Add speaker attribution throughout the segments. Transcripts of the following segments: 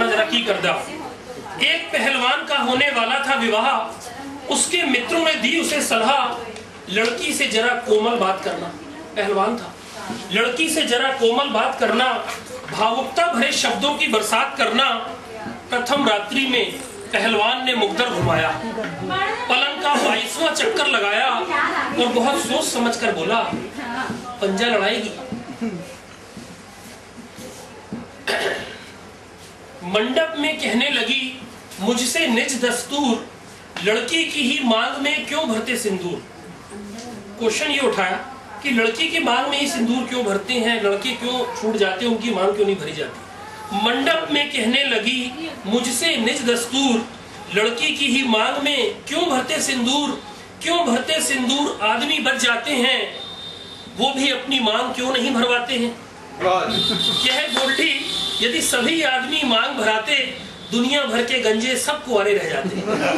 Speaker 1: घटना जरा की कर दा। एक पहलवान का होने वाला था विवाह, उसके मित्रों ने दी उसे सलाह, लड़की से जरा कोमल बात करना। पहलवान था, लड़की से जरा कोमल बात करना, भावुकता भरे शब्दों की बरसात करना। प्रथम रात्रि में पहलवान ने मुकद्दर घुमाया, पलंग का 22वां चक्कर लगाया और बहुत सोच समझ कर बोला, पंजा लड़ाएगी। मंडप में कहने लगी, मुझसे निज दस्तूर, लड़की की ही मांग में क्यों भरते सिंदूर। क्वेश्चन ये उठाया कि लड़की की मांग में ही सिंदूर क्यों भरते हैं, लड़के क्यों छूट जाते हैं, उनकी मांग क्यों नहीं भरी जाती। मंडप में कहने लगी, मुझसे निज दस्तूर, लड़की की ही मांग में क्यों भरते सिंदूर। क्यों भरते सिंदूर, आदमी बच जाते हैं, वो भी अपनी मांग क्यों नहीं भरवाते हैं। यह गोल्डी, यदि सभी आदमी मांग भराते, दुनिया भर के गंजे सब कुंवारे रह जाते।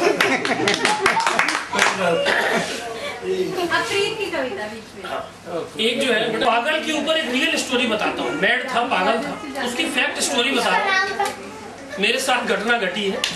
Speaker 2: की कविता बीच में।
Speaker 1: एक जो है पागल के ऊपर एक रियल स्टोरी बताता हूँ। मैड था, पागल था, उसकी फैक्ट स्टोरी बता रहा हूँ। मेरे साथ घटना घटी है।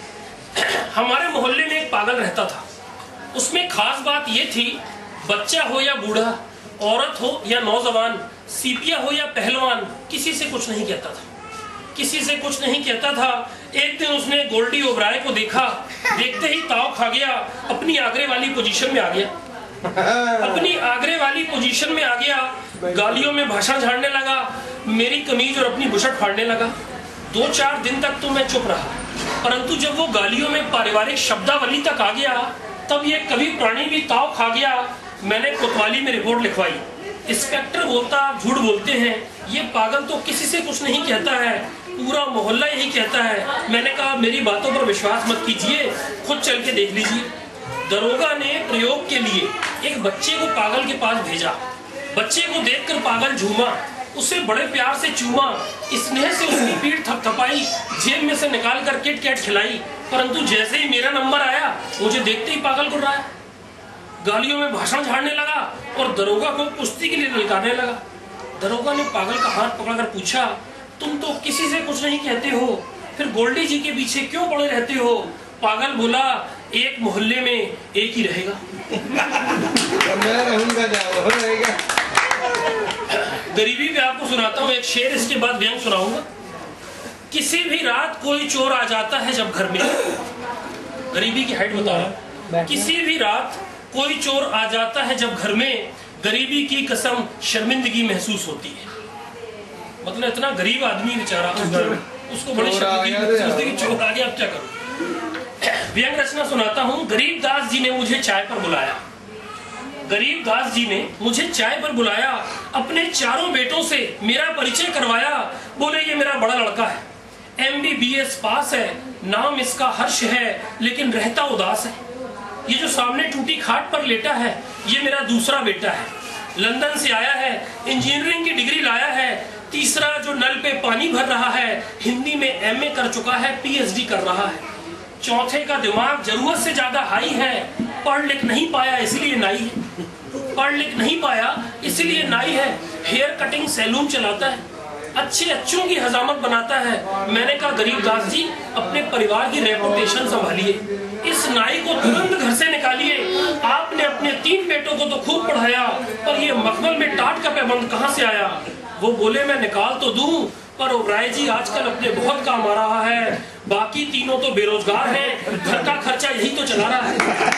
Speaker 1: हमारे मोहल्ले में एक पागल रहता था। उसमें खास बात ये थी, बच्चा हो या बूढ़ा, औरत हो या नौजवान, सीपिया हो या पहलवान, किसी से कुछ नहीं कहता था, किसी से कुछ नहीं कहता था। एक दिन उसने गोल्डी ओबराय को देखा, देखते ही ताव खा गया, अपनी आगरे वाली पोजीशन में आ गया, अपनी आगरे वाली पोजीशन में आ गया। गालियों में भाषण झाड़ने लगा, मेरी कमीज और अपनी बुशर्ट फाड़ने लगा। 2-4 दिन तक तो मैं चुप रहा, परंतु जब वो गालियों में पारिवारिक शब्दावली तक आ गया, तब ये कभी प्राणी भी ताव खा गया। मैंने कोतवाली में रिपोर्ट लिखवाई। इंस्पेक्टर बोलता, झूठ बोलते हैं, ये पागल तो किसी से कुछ नहीं कहता है, पूरा मोहल्ला यही कहता है। मैंने कहा, मेरी बातों पर विश्वास मत कीजिए, खुद चल के देख लीजिए। दरोगा ने प्रयोग के लिए एक बच्चे को पागल के पास भेजा। बच्चे को देखकर पागल झूमा, उसे बड़े प्यार से चूमा, स्नेह से उसकी पीठ थपथपाई, जेब में से निकाल कर किट कैट खिलाई। परंतु जैसे ही मेरा नंबर आया, मुझे देखते ही पागल कर रहा है, गालियों में भाषण झाड़ने लगा और दरोगा को कुश्ती के लिए ललकारने लगा। दरोगा ने पागल का हाथ पकड़कर पूछा, तुम तो किसी से कुछ नहीं कहते हो, फिर गोल्डी जी के पीछे क्यों पड़े रहते हो। पागल बोला, एक मोहल्ले में एक ही रहेगा।
Speaker 3: मैं रहूंगा, रहेगा।
Speaker 1: गरीबी पे आपको सुनाता हूँ एक शेर, इसके बाद व्यंग सुनाऊंगा। किसी भी रात कोई चोर आ जाता है जब घर में, गरीबी की हाइट बता रहा हूं। किसी भी रात कोई चोर आ जाता है जब घर में, गरीबी की कसम शर्मिंदगी महसूस होती है। मतलब इतना गरीब आदमी बेचारा, उसको बड़ी शर्मिंदगी, चोर आ गया, अब क्या करूं। व्यंग रचना सुनाता हूँ। गरीबदास जी ने मुझे चाय पर बुलाया, गरीबदास जी ने मुझे चाय पर बुलाया, अपने 4 बेटों से मेरा परिचय करवाया। बोले, ये मेरा बड़ा लड़का है, MBBS पास है, नाम इसका हर्ष है, लेकिन रहता उदास है। ये जो सामने टूटी खाट पर लेटा है, ये मेरा दूसरा बेटा है, लंदन से आया है, इंजीनियरिंग की डिग्री लाया है। तीसरा जो नल पे पानी भर रहा है, हिंदी में MA कर चुका है, PhD कर रहा है। चौथे का दिमाग जरूरत से ज्यादा हाई है, पढ़ लिख नहीं पाया इसलिए नाई है, पढ़ लिख नहीं पाया इसलिए नाई है। हेयर कटिंग सैलून चलाता है, अच्छे अच्छों की हजामत बनाता है। मैंने कहा, गरीबदास जी अपने परिवार की रेपुटेशन संभालिए, इस नाई को तुरंत घर से निकालिए। आपने अपने 3 बेटों को तो खूब पढ़ाया, पर ये मखमल में टाट का पैबंद कहाँ से आया। वो बोले, मैं निकाल तो दूं, पर ओबराय जी आजकल अपने बहुत काम आ रहा है, बाकी तीनों तो बेरोजगार हैं, घर का खर्चा यही तो चला रहा है।